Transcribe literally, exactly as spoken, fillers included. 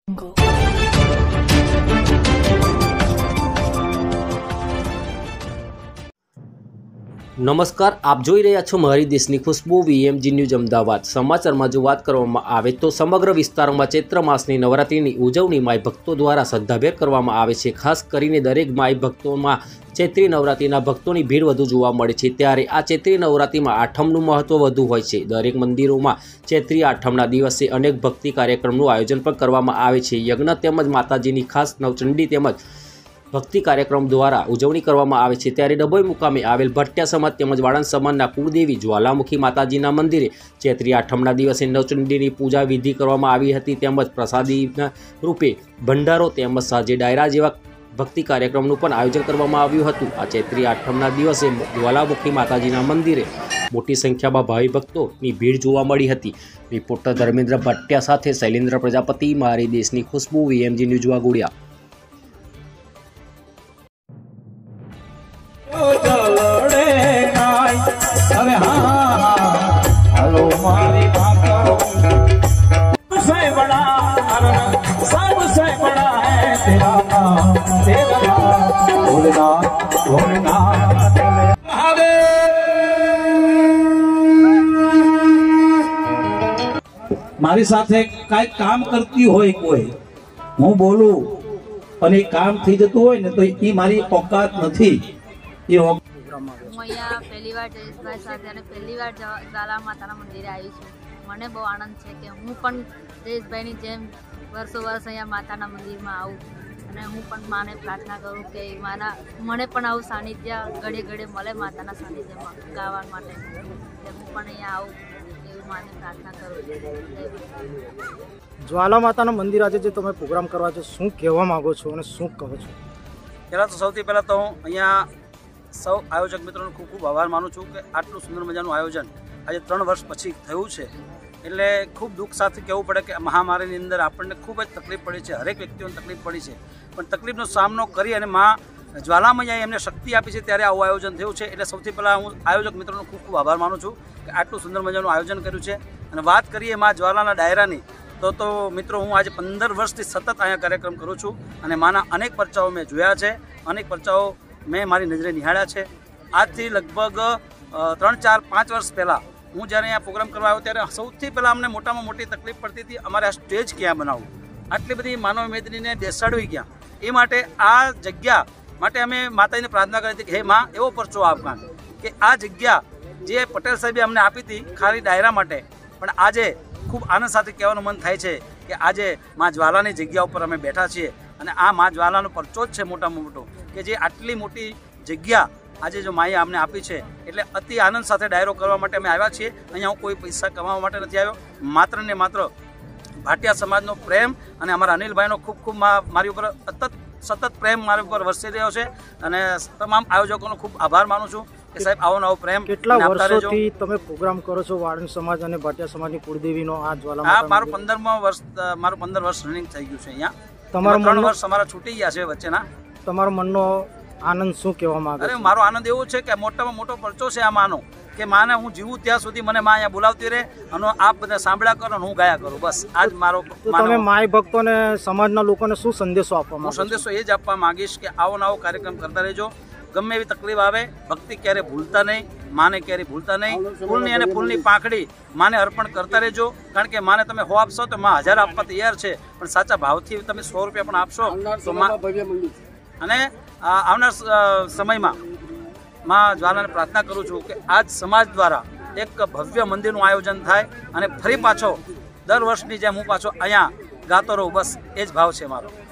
नमस्कार, आप જોઈ રહ્યા છો મારી દેશની ખુશ્બુ વીએમજી ન્યૂઝ અમદાવાદ। સમાચારમાં જો વાત કરવામાં આવે તો સમગ્ર વિસ્તારમાં ચૈત્ર માસની નવરાત્રિની ઉજવણી માય ભક્તો દ્વારા શ્રદ્ધાભેર કરવામાં આવે છે। ખાસ કરીને દરેક માય ભક્તોમાં ચૈત્રી નવરાત્રિના ભક્તોની ભીડ વધુ જોવા મળે છે। ત્યારે આ ચૈત્રી નવરાત્રિમાં આઠમનું મહત્વ વધુ હોય છે। દરેક મંદિરોમાં ચૈત્રી આઠમના દિવસે અનેક ભક્તિ કાર્યક્રમનું આયોજન પણ કરવામાં આવે છે। યજ્ઞ તેમજ માતાજીની ખાસ નવચંડી તેમજ ભક્તિ કાર્યક્રમ દ્વારા ઉજવણી કરવામાં આવે છે। ત્યારે ડભોઈ મુકામે આવેલ ભટ્ટિયા સમાજ તેમજ વાળંદ સમાજના કુળદેવી જ્વાલામુખી માતાજીના મંદિરે ચૈત્રી આઠમના દિવસે નવચંડીની પૂજા વિધિ કરવામાં આવી હતી તેમજ પ્રસાદીના રૂપે ભંડારો તેમજ સાજે ડાયરા જેવા ભક્તિ કાર્યક્રમનું પણ આયોજન કરવામાં આવ્યું હતું। આ ચૈત્રી આઠમના દિવસે જ્વાલામુખી માતાજીના મંદિરે મોટી સંખ્યામાં ભાવિ ભક્તોની ભીડ જોવા મળી હતી। રિપોર્ટર ધર્મેન્દ્ર ભટ્ટિયા સાથે શૈલેન્દ્ર પ્રજાપતિ, મારી દેશની ખુશ્બુ, વીએમજી ન્યૂઝ વાઘોડિયા। अरे हाँ हेलो मारी सबसे बड़ा सबसे बड़ा है तेरा नाम तेरा नाम भोलेनाथ भोलेनाथ मारी साथे काई काम करती होय कोई हूँ बोलू पण ए काम थी जतुं होय ने तो ई मारी औकात नथी। ये હું અહીંયા પહેલી વાર જયેશભાઈ સાથે અને પહેલી વાર જ્વાલા માતાના મંદિરે આવી છું। મને બહુ આનંદ છે કે હું પણ જયેશભાઈની જેમ વર્ષો વર્ષ અહીંયા માતાના મંદિરમાં આવું અને હું પણ માને પ્રાર્થના કરું કે મારા મને પણ આવું સાનિધ્ય ઘડે ઘડે મળે માતાના સાનિધ્યમાં ગાવા માટે કે હું પણ અહીંયા આવું એવી માને પ્રાર્થના કરું। જ્વાલા માતાના મંદિર આજે જે તમે પ્રોગ્રામ કરવા છો શું કહેવા માંગો છો અને શું કહો છો? પહેલાં તો સૌથી પહેલાં તો હું અહીંયા સૌ આયોજક મિત્રોનો ખૂબ ખૂબ આભાર માનું છું કે આટલું સુંદર મજાનું આયોજન આજે ત્રણ વર્ષ પછી થયું છે। એટલે ખૂબ દુઃખ સાથે કહેવું પડે કે મહામારીની અંદર આપણને ખૂબ જ તકલીફ પડી છે, હરેક વ્યક્તિઓને તકલીફ પડી છે, પણ તકલીફનો સામનો કરી અને મા જ્વાલામૈયાએ એમને શક્તિ આપી છે ત્યારે આવું આયોજન થયું છે। એટલે સૌથી પહેલાં હું આયોજક મિત્રોનો ખૂબ ખૂબ આભાર માનું છું કે આટલું સુંદર મજાનું આયોજન કર્યું છે। અને વાત કરીએ મા જ્વાલાના ડાયરાની તો તો મિત્રો હું આજે પંદર વર્ષથી સતત અહીંયા કાર્યક્રમ કરું છું અને માના અનેક પરચાઓ મેં જોયા છે, અનેક પરચાઓ મેં મારી નજરે નિહાળ્યા છે। આજથી લગભગ ત્રણ ચાર પાંચ વર્ષ પહેલાં હું જ્યારે અહીંયા પ્રોગ્રામ કરવા આવ્યો ત્યારે સૌથી પહેલાં અમને મોટામાં મોટી તકલીફ પડતી હતી અમારે આ સ્ટેજ ક્યાં બનાવવું, આટલી બધી માનવ મેદનીને બેસાડવી ક્યાં। એ માટે આ જગ્યા માટે અમે માતાજીને પ્રાર્થના કરી હતી કે હે માં એવો પરચો આપવાન કે આ જગ્યા જે પટેલ સાહેબે અમને આપી હતી ખાલી ડાયરા માટે, પણ આજે ખૂબ આનંદ સાથે કહેવાનું મન થાય છે કે આજે મા જ્વાલાની જગ્યા ઉપર અમે બેઠા છીએ અને આ મા જ્વાલાનો પરચો જ છે મોટામાં મોટો કે જે આટલી મોટી જગ્યા આજે જો માએ અમને આપી છે। એટલે અતિ આનંદ સાથે ડાયરો કરવા માટે અમે આવ્યા છીએ। અહીંયા હું કોઈ પૈસા કમાવા માટે નથી આવ્યો, માત્ર ને માત્ર ભાટિયા સમાજનો પ્રેમ અને અમારા અનિલભાઈનો ખૂબ ખૂબ મારી ઉપર સતત સતત પ્રેમ મારી ઉપર વરસી રહ્યો છે અને તમામ આયોજકોનો ખૂબ આભાર માનું છું કે સાહેબ આવો નવો પ્રેમ। કેટલા વર્ષોથી તમે પ્રોગ્રામ કરો છો વાળંદ સમાજ અને ભાટિયા સમાજની કુળદેવીનો આ જ્વાલા? હા, મારું પંદરમો વર્ષ મારું પંદર વર્ષ રનિંગ થઈ ગયું છે અહીંયા। તમારો ત્રણ વર્ષ અમારા છૂટી ગયા છે વચ્ચેના। તમારો મનનો આનંદ શું કહેવા માંગે? અરે મારો આનંદ એવો છે કે મોટામાં મોટો પરચો છે આ માનો કે માને હું જીવું ત્યાં સુધી મને માં અહીંયા બોલાવતી રહે અને આપ બધા સાંભળ્યા કરો અને હું ગાયા કરું, બસ આજ મારો। તમે માય ભક્તોને સમાજના લોકોને શું સંદેશો આપવા માંગો? હું સંદેશો એ જ આપવા માંગીશ કે આવો નવો કાર્યક્રમ કરતા રહેજો, ગમે એવી તકલીફ આવે ભક્તિ ક્યારે ભૂલતા નહીં, માને ક્યારે ભૂલતા નહીં, ફૂલની અને ફૂલની પાંખડી માને અર્પણ કરતા રહેજો। કારણ કે માને તમે હો આપશો તો માં હજાર આપવા તૈયાર છે, પણ સાચા ભાવથી તમે સો રૂપિયા પણ આપશો તો માં। અને આવનાર સમયમાં માં જ્વાલાને પ્રાર્થના કરું છું કે આજ સમાજ દ્વારા એક ભવ્ય મંદિરનું આયોજન થાય અને ફરી પાછો દર વર્ષની જેમ હું પાછો અહીંયા ગાતો રહું, બસ એ જ ભાવ છે મારો।